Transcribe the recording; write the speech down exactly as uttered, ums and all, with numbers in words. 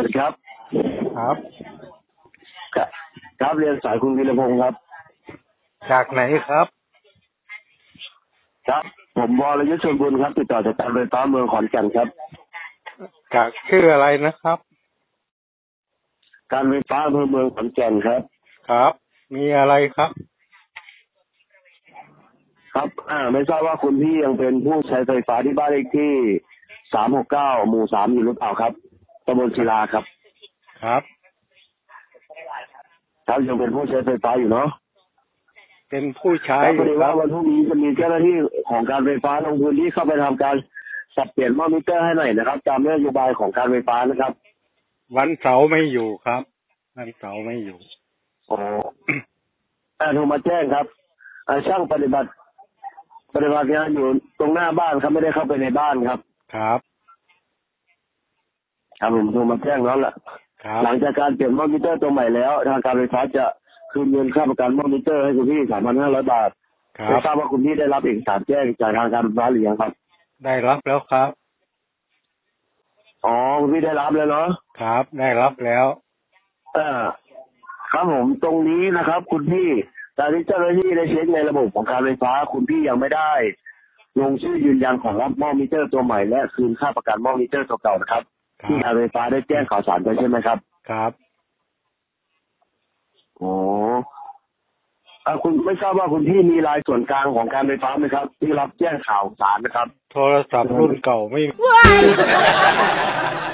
วัสดีครับครับครับเรียนสายคุณวีรพงศ์ครับจากไหนครับครับผมวรยุทธชลบุญครับติดต่อจากการไฟฟ้าเมืองขอนแก่นครับจากชื่ออะไรนะครับการไฟฟ้าอำเภอเมืองขอนแก่นครับครับมีอะไรครับครับอ่าไม่ทราบว่าคุณพี่ยังเป็นผู้ใช้ไฟฟ้าที่บ้านเลขที่สามหกเก้าหมู่สามอยู่หรือเปล่าครับตำบลศิลาครับครับครับยังเป็นผู้ใช้ไฟฟ้าอยู่เนาะเป็นผู้ใช้พอดีว่าวันพรุ่งนี้จะมีเจ้าหน้าที่ของการไฟฟ้าลงพื้นที่เข้าไปทำการสับเปลี่ยนหม้อมิเตอร์ให้หน่อยนะครับตามนโยบายของการไฟฟ้านะครับวันเสาร์ไม่อยู่ครับวันเสาร์ไม่อยู่อ๋ออ่าโทรมาแจ้งครับอ่าช่างปฏิบัติปฏิบัติงานอยู่ตรงหน้าบ้านครับไม่ได้เข้าไปในบ้านครับครับครับผมโทรมาแจ้งแล้วแหละหลังจากการเปลี่ยนหม้อมิเตอร์ตัวใหม่แล้วทางการไฟฟ้าจะคืนเงินค่าประกันหม้อมิเตอร์ให้คุณพี่สามพันห้าร้อยบาทไม่ทราบว่าคุณพี่ได้รับเอกสารแจ้งจากทางการไฟฟ้าหรือยังครับได้รับแล้วครับอ๋อคุณพี่ได้รับแล้วเนาะครับได้รับแล้วเออครับผมตรงนี้นะครับคุณพี่ตอนนี้เจ้าหน้าที่ได้เช็คในระบบของการไฟฟ้าคุณพี่ยังไม่ได้ลงชื่อยืนยันของรับหม้อมิเตอร์ตัวใหม่และคืนค่าประกันหม้อมิเตอร์ตัวเก่านะครับที่การไฟฟ้าได้แจ้งข่าวสารไปใช่ไหมครับครับอ๋ออ่าคุณไม่ทราบว่าคุณพี่มีรายส่วนกลางของการไฟฟ้าไหมครับที่รับแจ้งข่าวสารนะครับโทรศัพท์รุ่นเก่าไม่